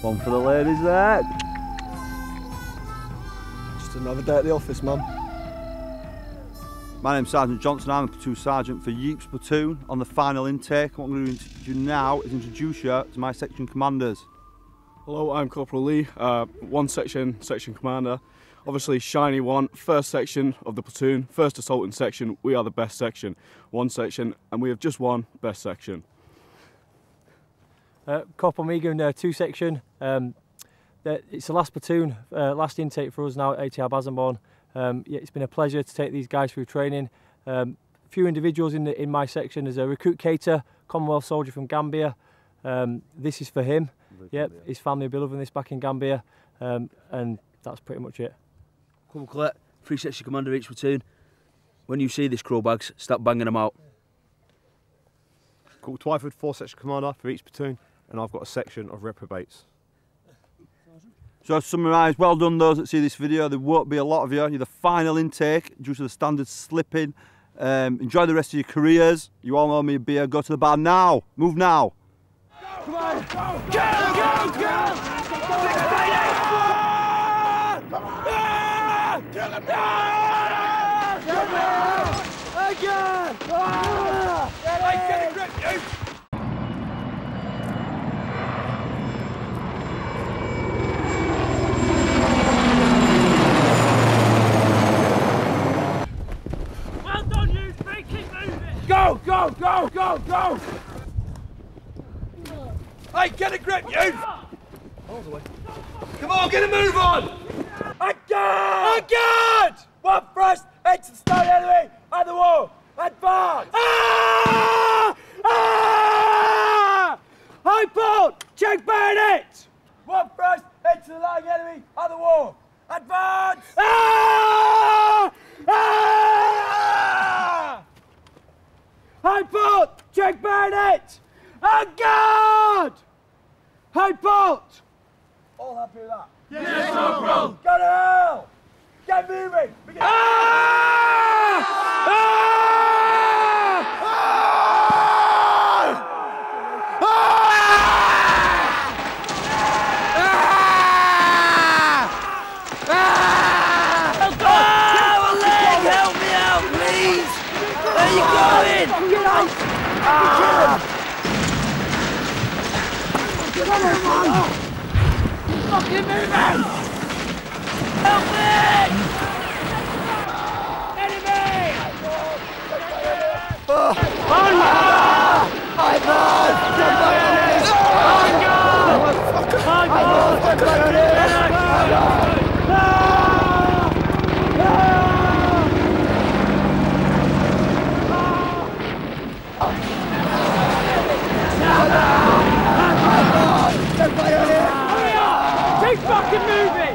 One for the ladies there. Just another day at the office, Mum. My name's Sergeant Johnson, I'm the platoon sergeant for Yeeps platoon. On the final intake, what I'm going to do now is introduce you to my section commanders. Hello, I'm Corporal Lee, one section commander. Obviously shiny one, first section of the platoon, first assaulting section. We are the best section, one section, and we have just one best section. Corporal Megan, 2 section. It's the last platoon, last intake for us now at ATR Basenborn. Yeah, it's been a pleasure to take these guys through training. A few individuals in my section. There's a recruit Cater, Commonwealth soldier from Gambia. This is for him. Yep, his family will be loving this back in Gambia, and that's pretty much it. Corporal Collette, 3 section commander each platoon. When you see these crow bags, start banging them out. Corporal Twyford, 4 section commander for each platoon, and I've got a section of reprobates. So to summarise, well done those that see this video. There won't be a lot of you. You're the final intake due to the standards slipping. Enjoy the rest of your careers. You all know me a beer. Go to the bar now. Move now. Come on! Go! Go! Go! Kill him! Again! I get a grip, you! Well done, you three! Keep moving! Go! Go! Go! Go! Go! Hey, get a grip, you! Come on, get a move on! Again! Again! One thrust, head to the stone enemy, at the wall, advance! Ah! Ah! High port, check bayonet! One thrust, head to the lying enemy, at the wall, advance! Ah! Ah! High port, check bayonet! And guard! High port! All happy with that? Yes, Corporal! Go to hell! Get moving! Ah! Ah! Help me out, please! Where are you going? Get out! Come on! Fucking moving! Help me! Enemy! Keep fucking moving!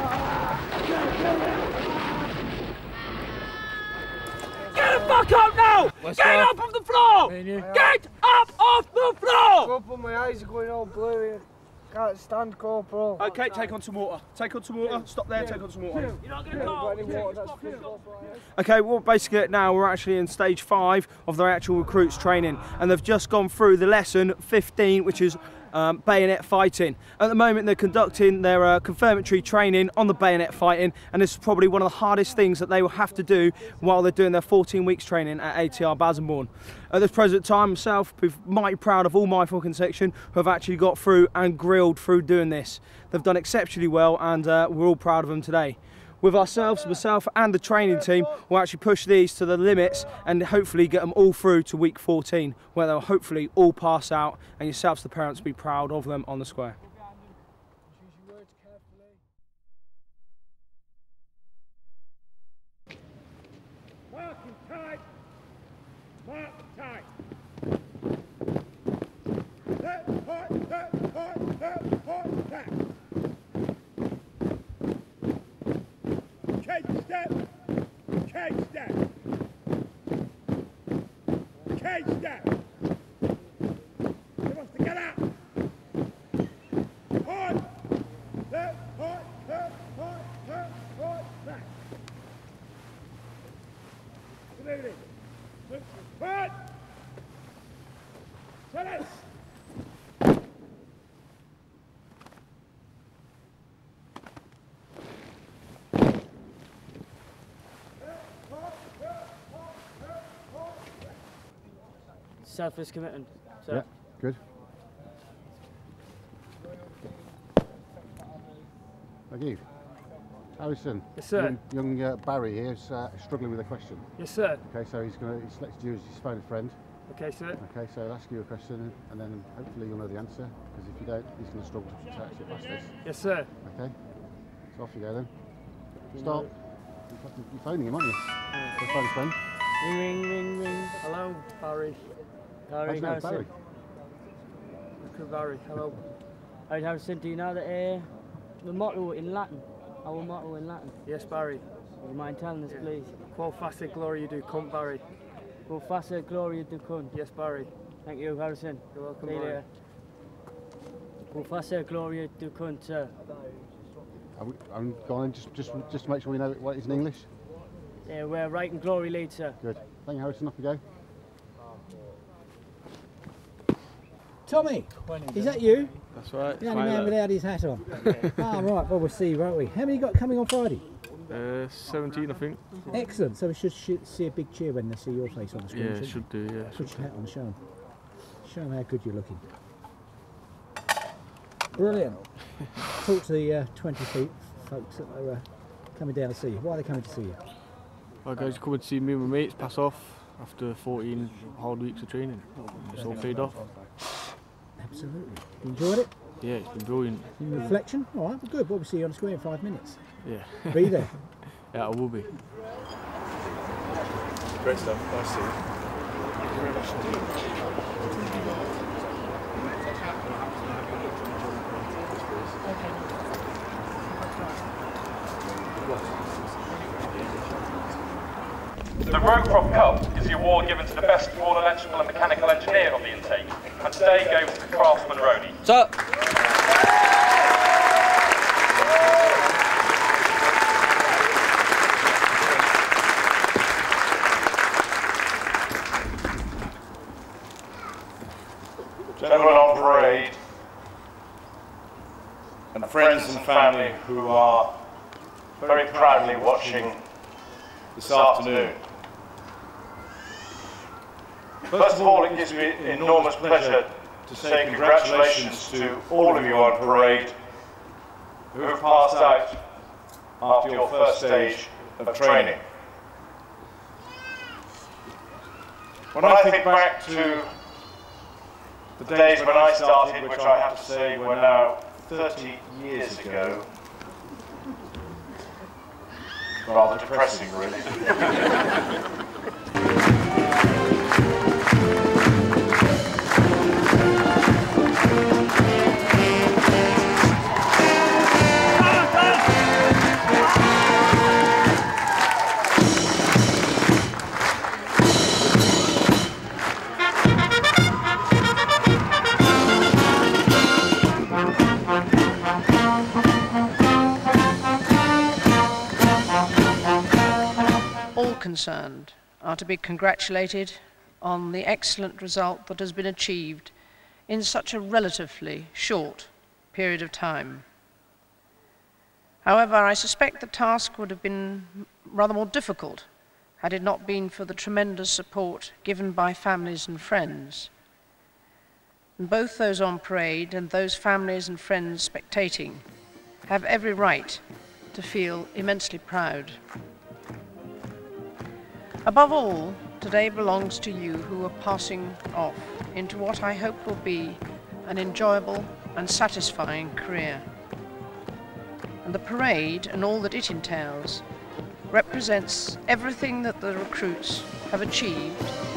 Get the fuck up now! Get up off the floor! Get up off the floor! Corporal, my eyes are going all blue. Can't stand, Corporal. Okay, take on some water. Take on some water. Stop there, take on some water. You're not going to got any water, that's Okay, well basically now we're actually in stage 5 of their actual recruits training, and they've just gone through the lesson 15, which is bayonet fighting. At the moment they're conducting their confirmatory training on the bayonet fighting, and this is probably one of the hardest things that they will have to do while they're doing their 14 weeks training at ATR Basenborn. At this present time myself, I'm mighty proud of all my fucking section who have actually got through and grilled through doing this. They've done exceptionally well, and we're all proud of them today. With ourselves, myself and the training team, will actually push these to the limits and hopefully get them all through to week 14, where they'll hopefully all pass out, and yourselves, the parents, be proud of them on the square. Marking tight! Mark tight! Cage step! Cage step! Cage step! He wants to get out! Point! Left, point, back! Moving! Point! Silence! selfless commitment. So. Yeah, good. Thank you. Harrison. Yes, sir. Young Barry here is struggling with a question. Yes, sir. Okay, so he's selected you as his phone friend. Okay, sir. Okay, so I'll ask you a question and then hopefully you'll know the answer, because if you don't, he's going to struggle to actually get past this. Yes, sir. Okay, so off you go then. Stop. You're phoning him, aren't you? Your phone friend. Ring, ring, ring, ring. Hello, Barry. How's that, Barry? Recruit Barry, hello. Hey, Harrison, do you know that the motto in Latin? Our motto in Latin? Yes, Barry. Would you mind telling us, please? Quo facet gloria decunt, Barry. Quo facet gloria decunt. Yes, Barry. Thank you, Harrison. You're welcome, See you Barry. later. Quo facet gloria decunt, sir. I'm going just to make sure we know what it is in English. Yeah, we're right in glory lead, sir. Good. Thank you, Harrison. Off you go. Tommy, is that you? That's right. The only man without his hat on. Ah, right. Well, we'll see, won't we? How many got coming on Friday? 17, I think. Excellent. So we should see a big cheer when they see your face on the screen. Yeah, should do. Yeah. Put your hat on, show them. Show them how good you're looking. Brilliant. Talk to the 20 feet folks that are coming down to see you. Why are they coming to see you? Well, guys, coming to see me and my mates pass off after 14 hard weeks of training. It's all paid off. Absolutely. You enjoyed it? Yeah, it's been brilliant. In reflection? All right, well, good. Well, we'll see you on the screen in 5 minutes. Yeah. Be there. Yeah, I will be. Great stuff. Nice to see you. Thank you very much. The Rowcroft Cup is the award given to the best all electrical and mechanical engineer of the intake, and today goes to Craftsman Roney. So. Gentlemen on parade, and friends and family who are very proudly watching this afternoon. First of all, it gives me enormous pleasure to say congratulations to all of you on parade who have passed out after your first stage of training. When I think back to the days when I started, which I have to say were now 30 years ago, rather depressing, really. Concerned are to be congratulated on the excellent result that has been achieved in such a relatively short period of time. However, I suspect the task would have been rather more difficult had it not been for the tremendous support given by families and friends. And both those on parade and those families and friends spectating have every right to feel immensely proud. Above all, today belongs to you who are passing off into what I hope will be an enjoyable and satisfying career. And the parade and all that it entails represents everything that the recruits have achieved